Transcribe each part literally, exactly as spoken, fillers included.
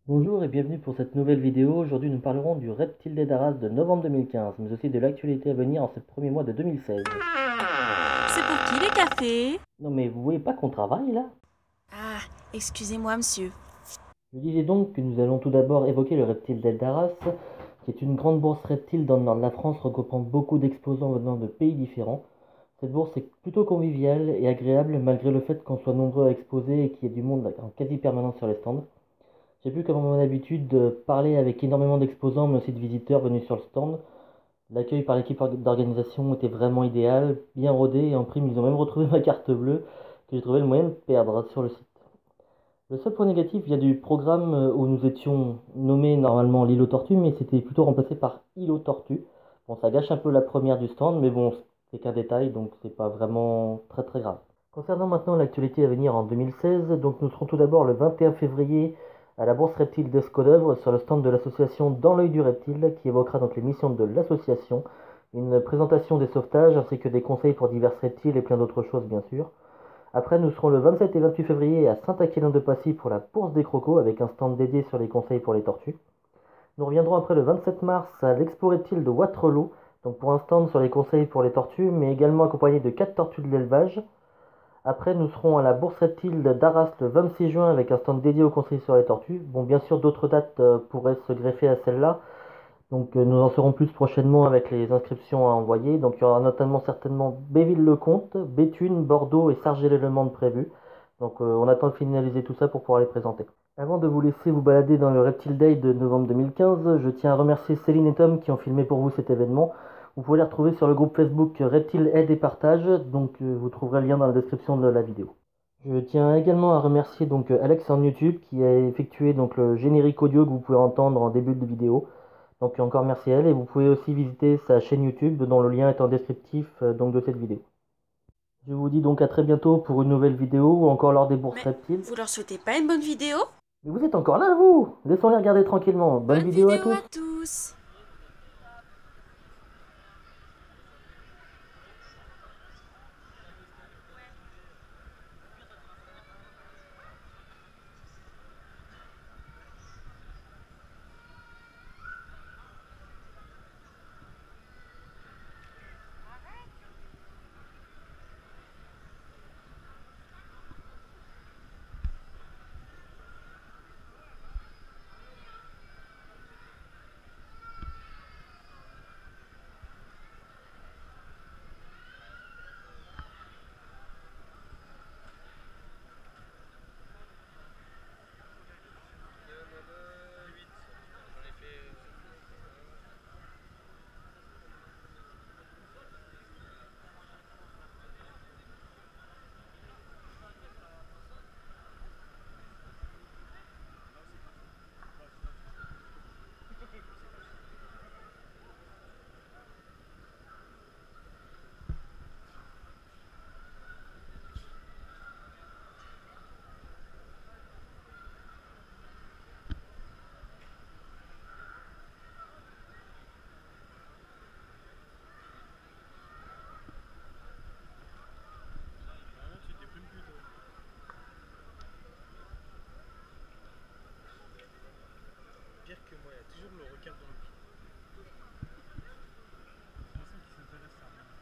Bonjour et bienvenue pour cette nouvelle vidéo. Aujourd'hui nous parlerons du Reptile des Darras de novembre deux mille quinze, mais aussi de l'actualité à venir en ce premier mois de deux mille seize. C'est pour qui les cafés? Non mais vous voyez pas qu'on travaille là? Ah, excusez-moi, monsieur. Je disais donc que nous allons tout d'abord évoquer le Reptile des Darras, qui est une grande bourse reptile dans le nord de la France regroupant beaucoup d'exposants venant de pays différents. Cette bourse est plutôt conviviale et agréable malgré le fait qu'on soit nombreux à exposer et qu'il y ait du monde en quasi permanence sur les stands. J'ai pu, comme à mon habitude, de parler avec énormément d'exposants mais aussi de visiteurs venus sur le stand. L'accueil par l'équipe d'organisation était vraiment idéal, bien rodé, et en prime ils ont même retrouvé ma carte bleue que j'ai trouvé le moyen de perdre sur le site. Le seul point négatif vient du programme euh, où nous étions nommés normalement l'îlot Tortue, mais c'était plutôt remplacé par îlot Tortue. Bon, ça gâche un peu la première du stand, mais bon, c'est qu'un détail, donc c'est pas vraiment très très grave. Concernant maintenant l'actualité à venir en deux mille seize, donc nous serons tout d'abord le vingt et un février à la Bourse Reptile d'Escaudoeuvres sur le stand de l'association Dans l'œil du reptile qui évoquera donc les missions de l'association, une présentation des sauvetages ainsi que des conseils pour divers reptiles et plein d'autres choses bien sûr. Après nous serons le vingt-sept et vingt-huit février à Saint-Aquilin-de-Passy pour la Bourse des Crocos avec un stand dédié sur les conseils pour les tortues. Nous reviendrons après le vingt-sept mars à l'Expo Reptile de Waterloo, donc pour un stand sur les conseils pour les tortues, mais également accompagné de quatre tortues de l'élevage. Après, nous serons à la Bourse Reptile d'Arras le vingt-six juin avec un stand dédié aux conseils sur les tortues. Bon, bien sûr, d'autres dates euh, pourraient se greffer à celle-là, donc euh, nous en saurons plus prochainement avec les inscriptions à envoyer. Donc il y aura notamment certainement Béville-le-Comte, Béthune, Bordeaux et Sargé-les-Le-Mans prévus. Donc euh, on attend de finaliser tout ça pour pouvoir les présenter. Avant de vous laisser vous balader dans le Reptile Day de novembre deux mille quinze, je tiens à remercier Céline et Tom qui ont filmé pour vous cet événement. Vous pouvez les retrouver sur le groupe Facebook Reptile Aide et Partage, donc euh, vous trouverez le lien dans la description de la vidéo. Je tiens également à remercier donc euh, Alex en YouTube qui a effectué donc le générique audio que vous pouvez entendre en début de vidéo. Donc encore merci à elle et vous pouvez aussi visiter sa chaîne YouTube dont le lien est en descriptif euh, donc de cette vidéo. Je vous dis donc à très bientôt pour une nouvelle vidéo ou encore lors des bourses Mais reptiles. vous leur souhaitez pas une bonne vidéo? Mais vous êtes encore là vous! Laissons-les regarder tranquillement. Bonne Bonne vidéo à vidéo tous! à tous! Pire que moi, il y a toujours le regard dans le pied. C'est pour ça qu'il s'intéresse à rien.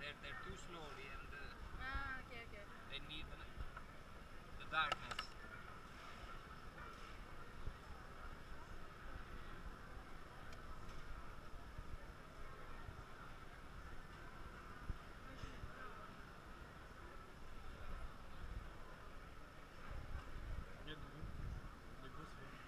they're they're too slowly and uh, Ah, ok, ok. they need the, the darkness. Regarde le beau. Les beaux, c'est bon.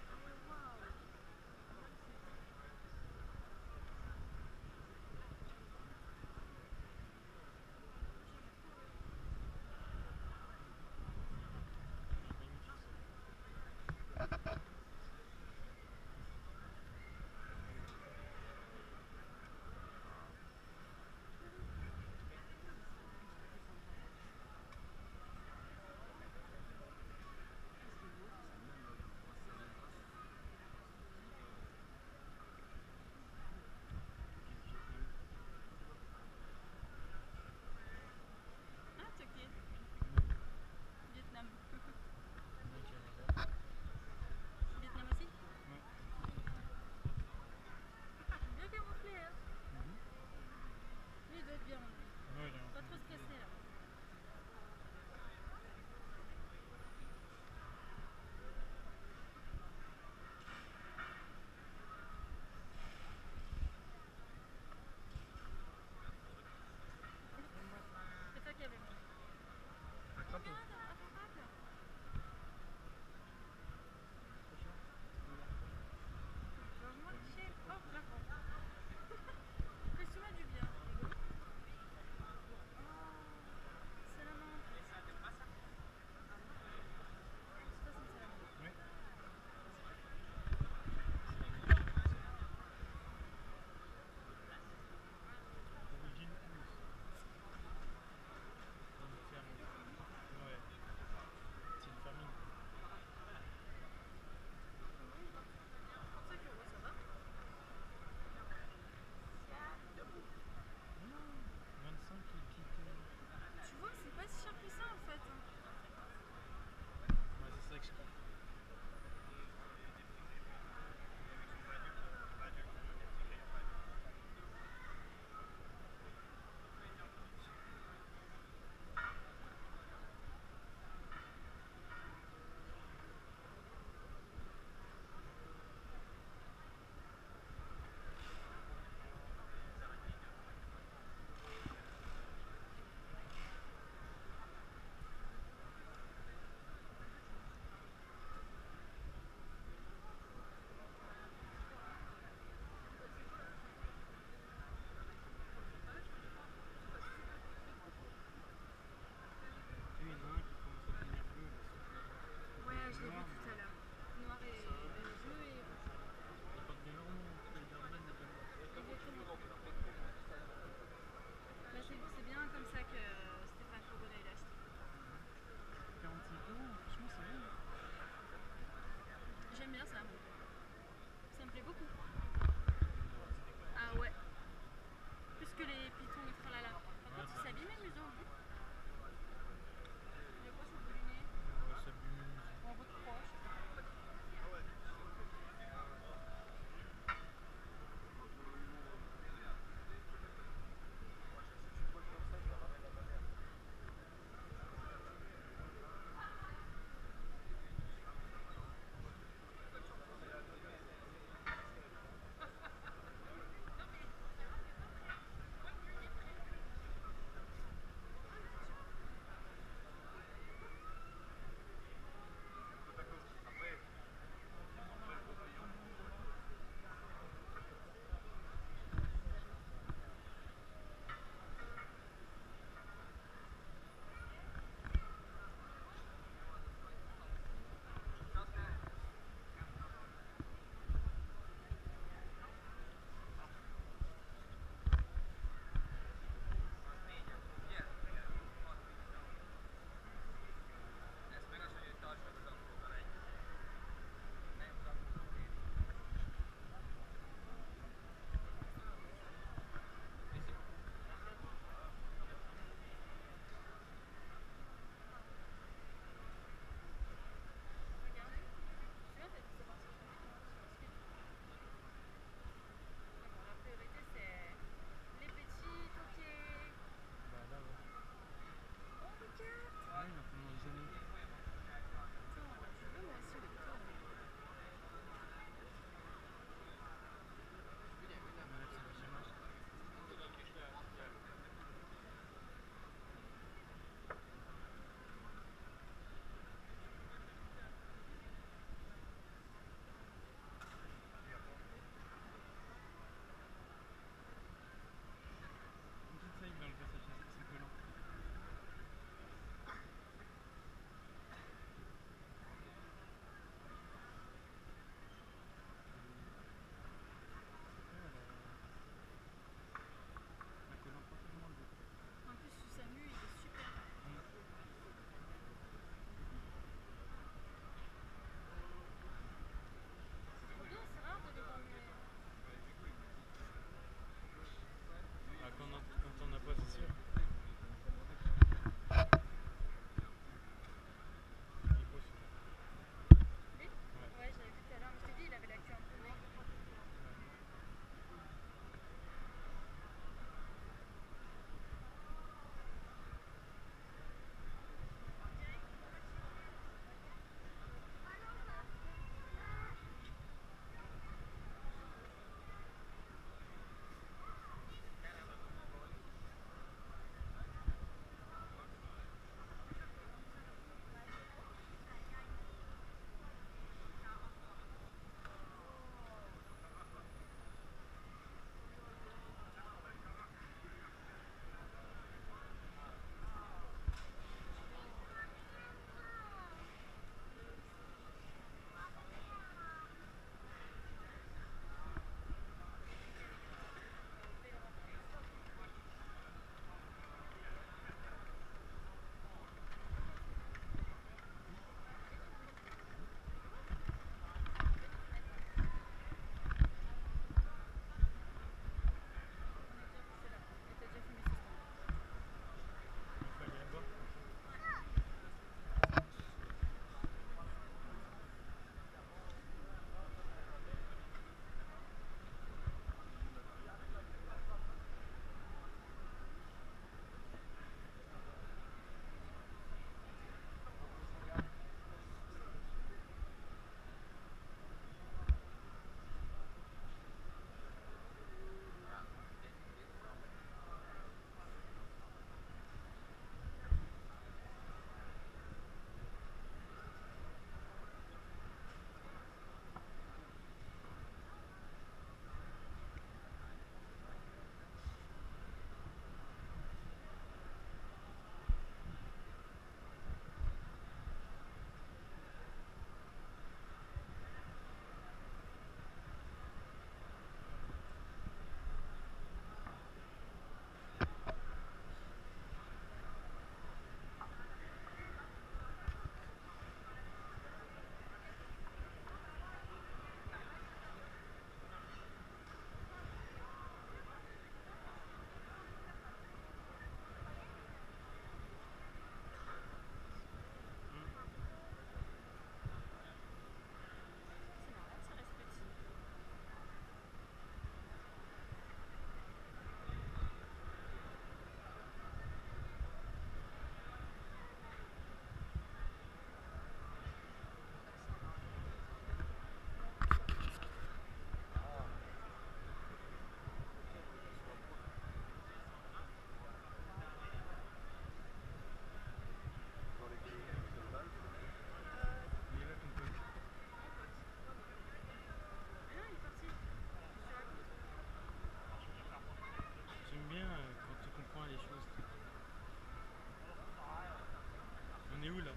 est où là?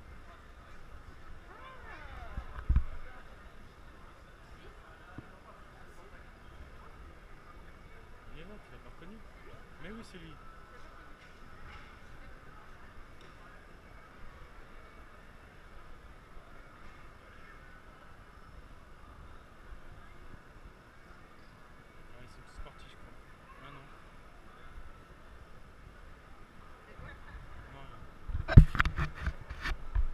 Il est là, tu l'as pas reconnu? Mais oui, c'est lui. Ah, ils sont tous partis, je crois. Ah non. Non, non.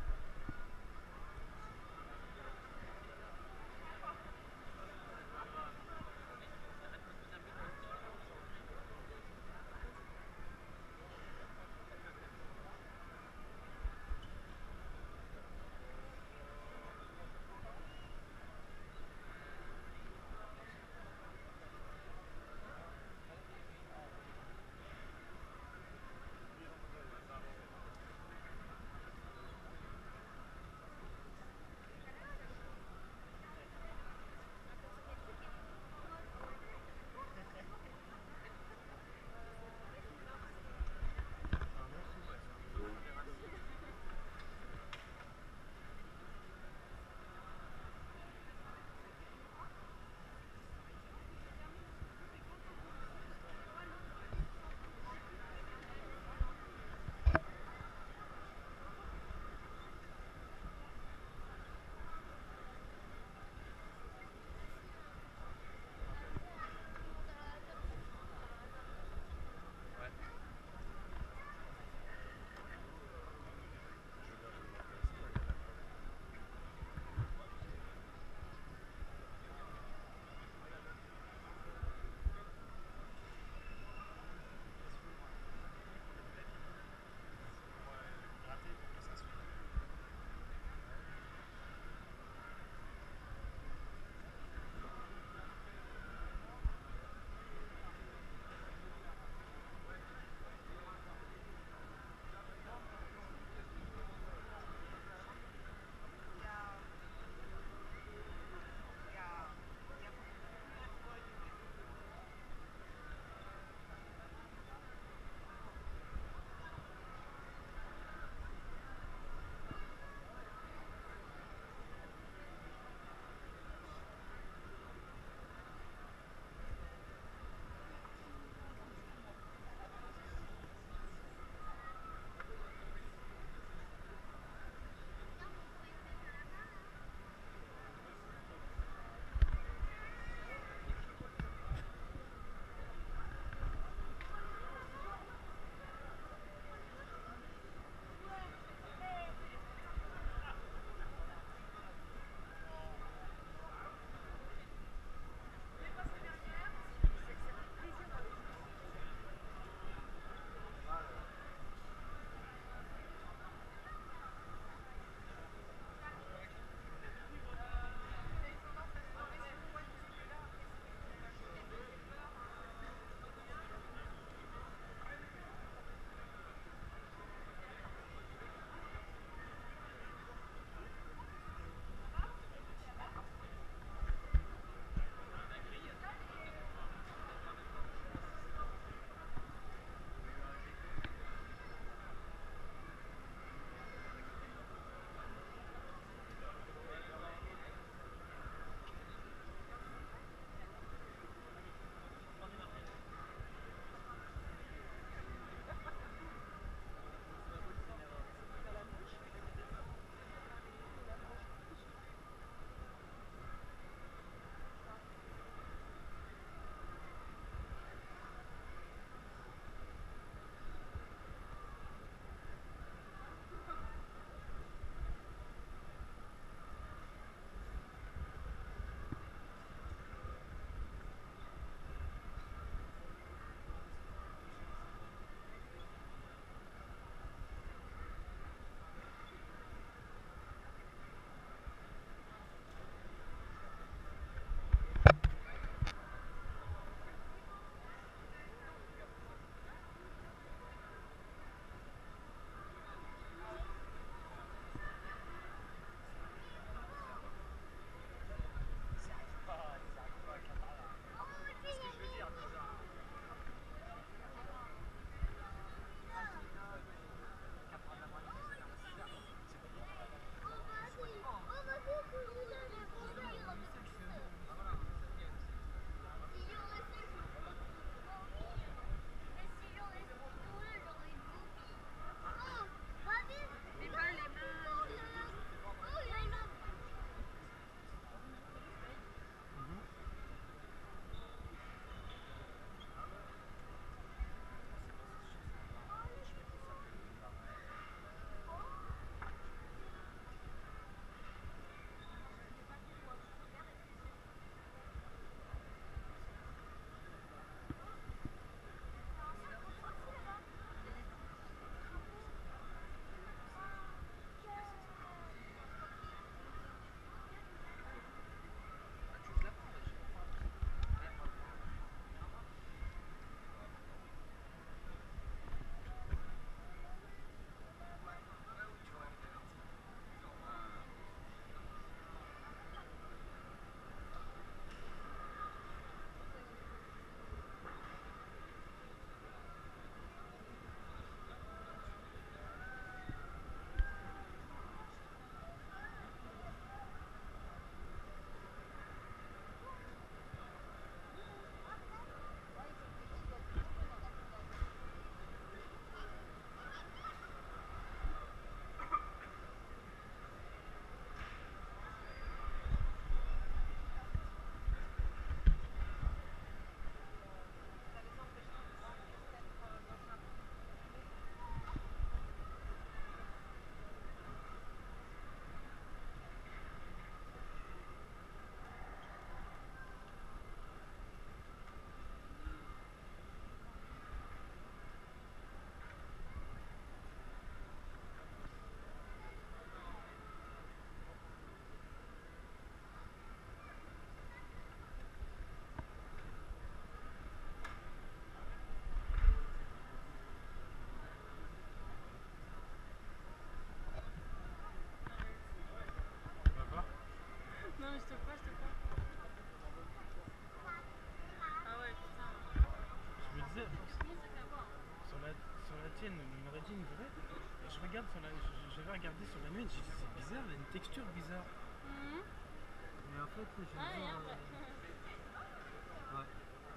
l'ancienne m'aurait dit une vraie. Et je regarde sur la. je- J'avais regardé sur la mienne, j'ai dit c'est bizarre, elle a une texture bizarre. Mais en fait, je vais voir. euh, Ouais.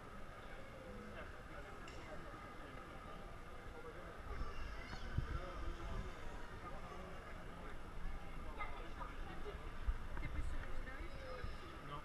Non.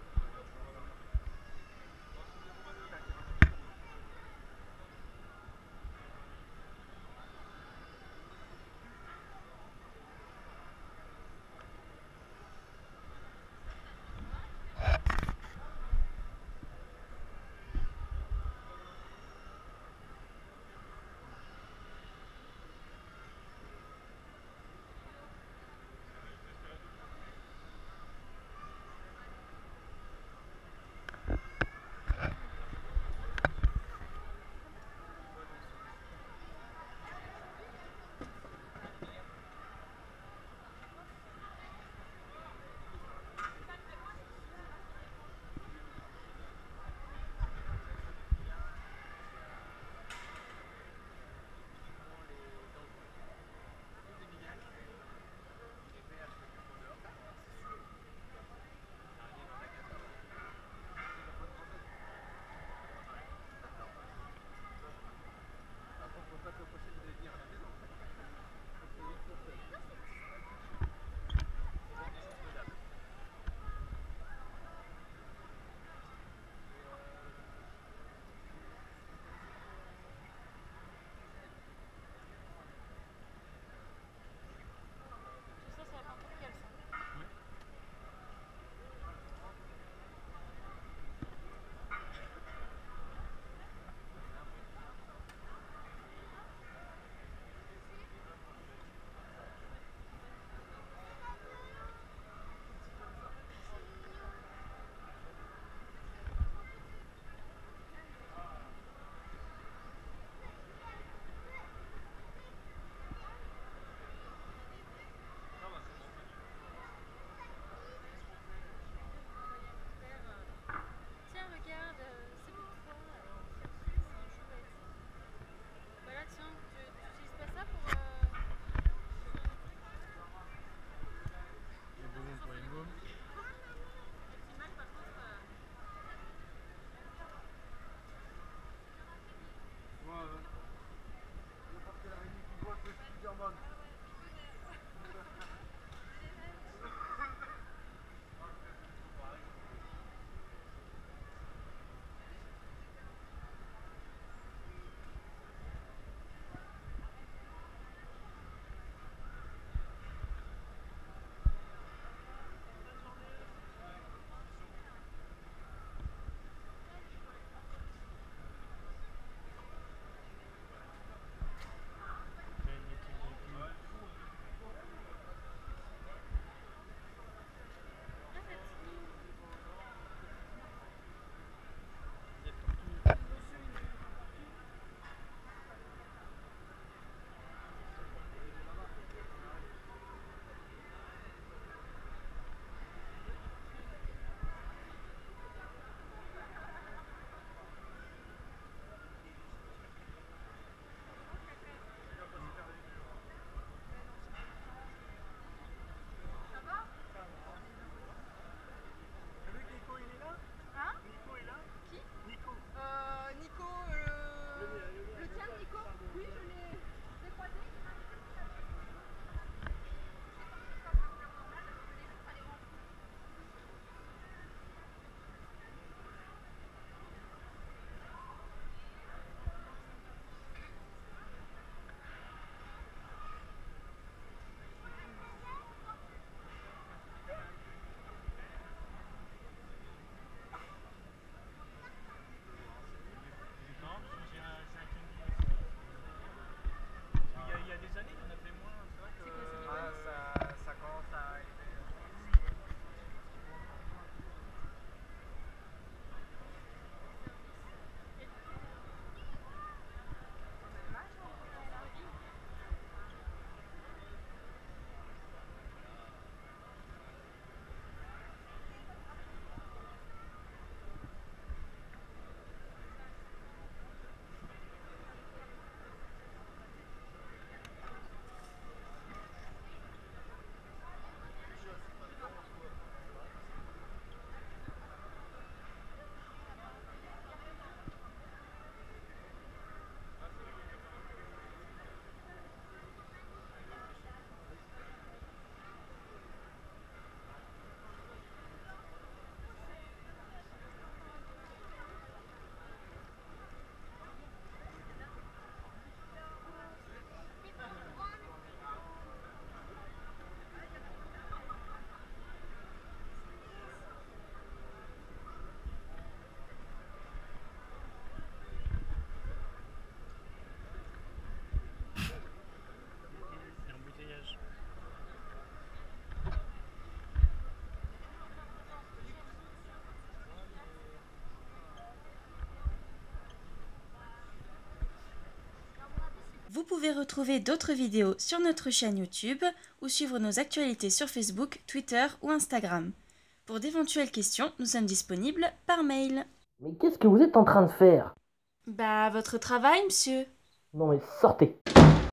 Vous pouvez retrouver d'autres vidéos sur notre chaîne YouTube ou suivre nos actualités sur Facebook, Twitter ou Instagram. Pour d'éventuelles questions, nous sommes disponibles par mail. Mais qu'est-ce que vous êtes en train de faire? Bah, votre travail, monsieur. Non mais sortez!